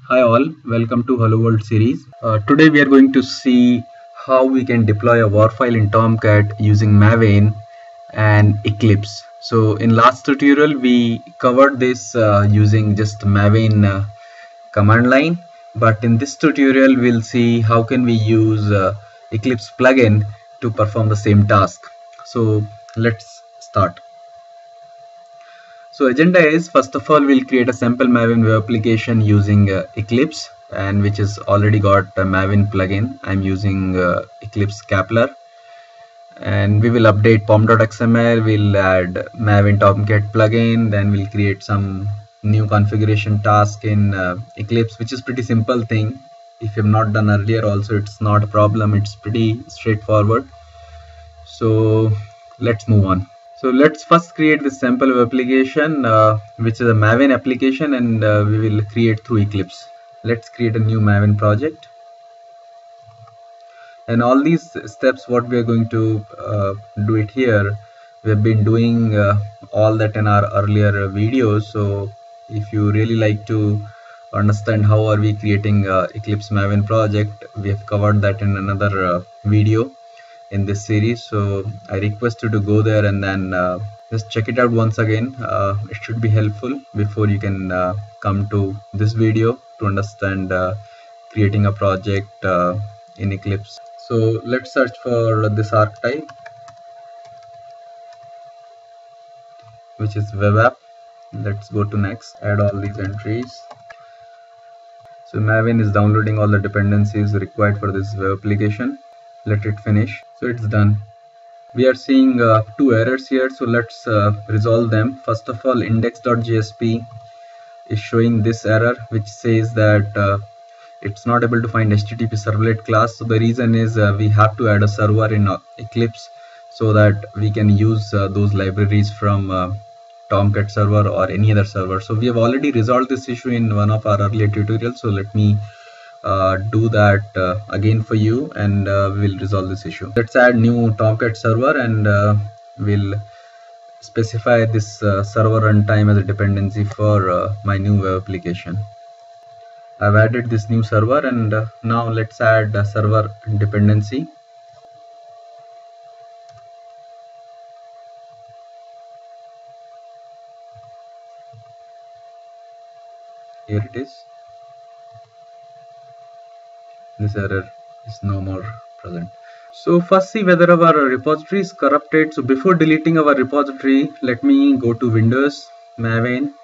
Hi all, welcome to Hello World series. Today we are going to see how we can deploy a WAR file in Tomcat using Maven and Eclipse. So in last tutorial we covered this using just Maven command line, but in this tutorial we'll see how can we use Eclipse plugin to perform the same task. So let's start. So agenda is, first of all, we'll create a sample Maven web application using Eclipse, and which is already got a Maven plugin. I'm using Eclipse Kepler, and we will update pom.xml. We'll add Maven Tomcat plugin. Then we'll create some new configuration task in Eclipse, which is pretty simple thing. If you've not done earlier, also it's not a problem. It's pretty straightforward. So let's move on. So let's first create this sample web application, which is a Maven application, and we will create through Eclipse. Let's create a new Maven project. And all these steps, what we are going to do it here, we have been doing all that in our earlier videos. So if you really like to understand how are we creating Eclipse Maven project, we have covered that in another video in this series. So I request you to go there and then just check it out once again. It should be helpful before you can come to this video to understand creating a project in Eclipse. So let's search for this archetype, which is web app. Let's go to next, add all these entries. So Maven is downloading all the dependencies required for this web application. Let it finish. So it's done. We are seeing two errors here, so let's resolve them. First of all, index.jsp is showing this error which says that it's not able to find HTTP servlet class. So the reason is we have to add a server in Eclipse so that we can use those libraries from Tomcat server or any other server. So we have already resolved this issue in one of our earlier tutorials. So let me do that again for you, and we'll resolve this issue. Let's add new Tomcat server, and we'll specify this server runtime as a dependency for my new web application. I've added this new server, and now let's add a server dependency. Here it is. This error is no more present. So first see whether our repository is corrupted. So before deleting our repository, let me go to Windows, Maven,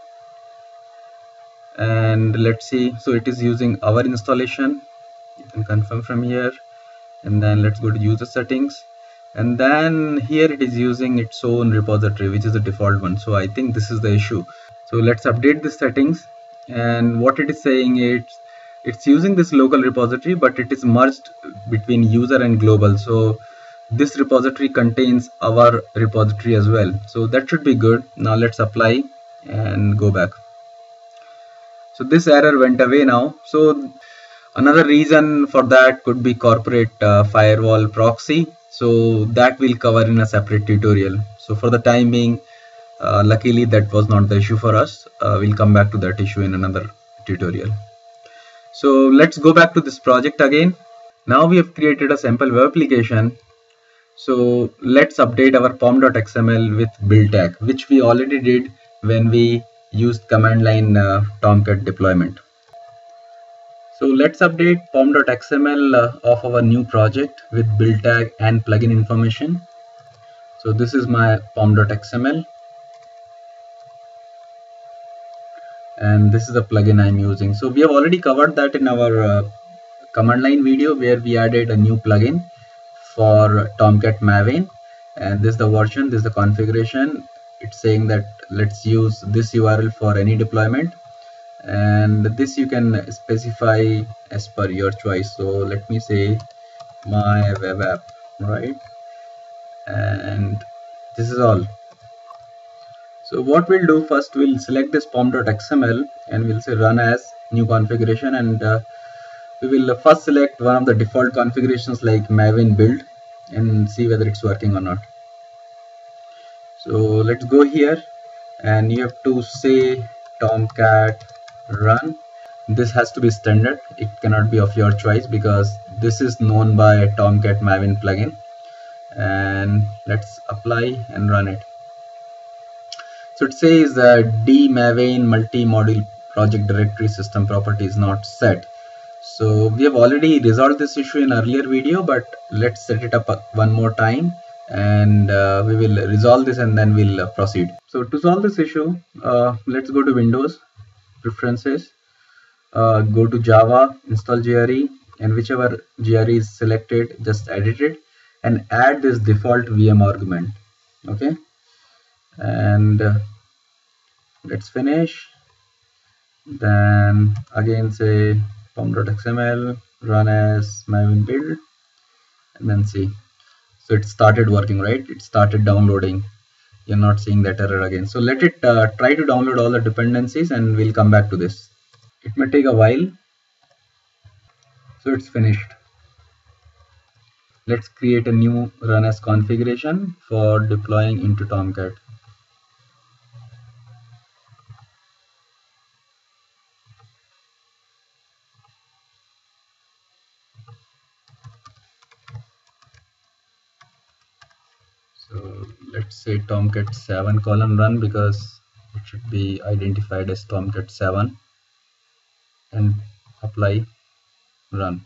and let's see. So it is using our installation. You can confirm from here, and then let's go to user settings, and then here it is using its own repository, which is the default one. So I think this is the issue. So let's update the settings, and what it is saying is it's using this local repository, but it is merged between user and global. So this repository contains our repository as well. So that should be good. Now let's apply and go back. So this error went away now. So another reason for that could be corporate firewall proxy. So that we'll cover in a separate tutorial. So for the time being, luckily that was not the issue for us. We'll come back to that issue in another tutorial. So let's go back to this project again. Now we have created a sample web application. So let's update our pom.xml with build tag, which we already did when we used command line Tomcat deployment. So let's update pom.xml of our new project with build tag and plugin information. So this is my pom.xml, and this is the plugin I'm using. So we have already covered that in our command line video, where we added a new plugin for Tomcat Maven, and this is the version, this is the configuration. It's saying that let's use this URL for any deployment, and this you can specify as per your choice. So let me say my web app, right? And this is all. So what we'll do first, we'll select this pom.xml and we'll say run as new configuration, and we will first select one of the default configurations like Maven build and see whether it's working or not. So let's go here, and you have to say Tomcat run. this has to be standard. It cannot be of your choice because this is known by Tomcat Maven plugin. And let's apply and run it. So it says D Maven multi-module project directory system property is not set. So we have already resolved this issue in earlier video, but let's set it up one more time, and we will resolve this and then we'll proceed. So to solve this issue, let's go to Windows, Preferences, go to Java, install GRE, and whichever GRE is selected, just edit it and add this default VM argument. Okay, and let's finish. Then again say pom.xml, run as maven build, and then see. So it started working, right? It started downloading. You're not seeing that error again. So let it try to download all the dependencies, and we'll come back to this. It may take a while. So it's finished. Let's create a new run as configuration for deploying into Tomcat. So let's say Tomcat 7 :run because it should be identified as Tomcat 7, and apply, run.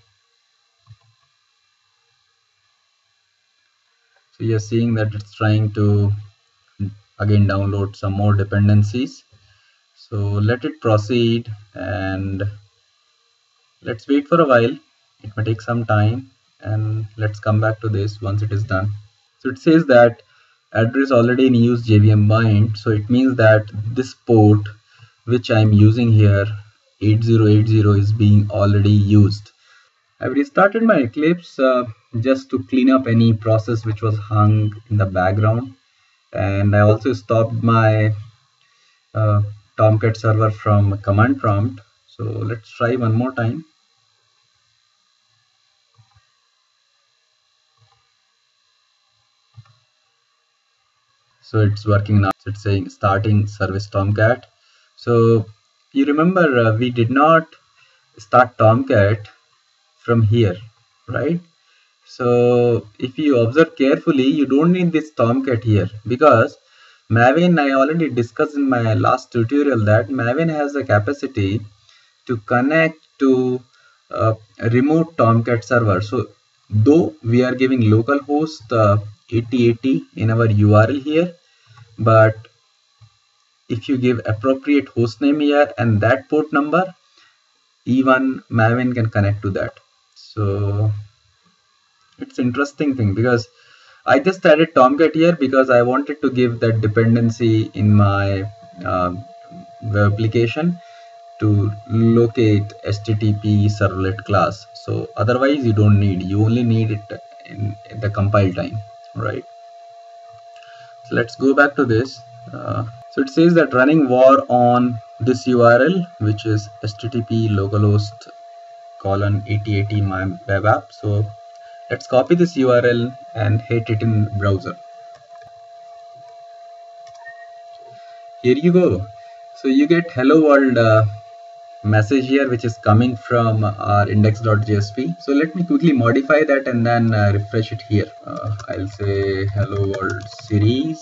So you're seeing that it's trying to again download some more dependencies. So let it proceed and let's wait for a while. It may take some time, and let's come back to this once it is done. So it says that address already in use JVM bind. So it means that this port which I'm using here, 8080, is being already used. I've restarted my Eclipse just to clean up any process which was hung in the background, and I also stopped my Tomcat server from command prompt. So let's try one more time. So it's working now. So it's saying starting service Tomcat. So you remember we did not start Tomcat from here, right? So if you observe carefully, you don't need this Tomcat here because Maven, I already discussed in my last tutorial that Maven has the capacity to connect to a remote Tomcat server. So though we are giving localhost 8080 in our URL here, but if you give appropriate hostname here and that port number, even Maven can connect to that. So it's interesting thing because I just added Tomcat here because I wanted to give that dependency in my web application to locate HTTP servlet class. So otherwise you don't need, you only need it in the compile time, right? So let's go back to this. So it says that running war on this URL, which is http localhost 8080 my web app. So let's copy this URL and hit it in browser. Here you go. So you get hello world message here, which is coming from our index.jsp. So let me quickly modify that and then refresh it here. I'll say hello world series.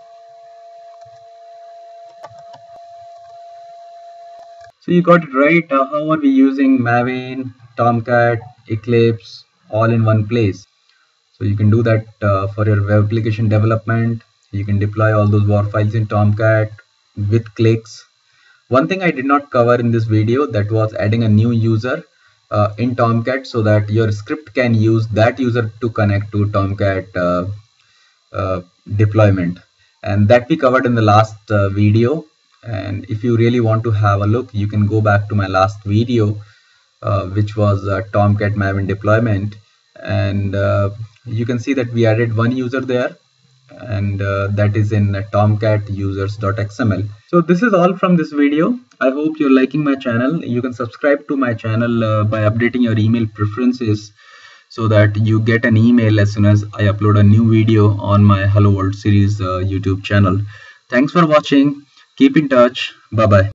So you got it right. How are we using Maven, Tomcat, Eclipse all in one place? So you can do that for your web application development. You can deploy all those WAR files in Tomcat with clicks. One thing I did not cover in this video, that was adding a new user in Tomcat so that your script can use that user to connect to Tomcat deployment, and that we covered in the last video. And if you really want to have a look, you can go back to my last video which was Tomcat Maven deployment, and you can see that we added one user there, and that is in tomcat users.xml. So this is all from this video. I hope you're liking my channel. You can subscribe to my channel by updating your email preferences so that you get an email as soon as I upload a new video on my Hello World series YouTube channel. Thanks for watching. Keep in touch. Bye bye.